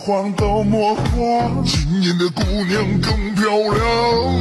黄到魔化，今年的姑娘更漂亮。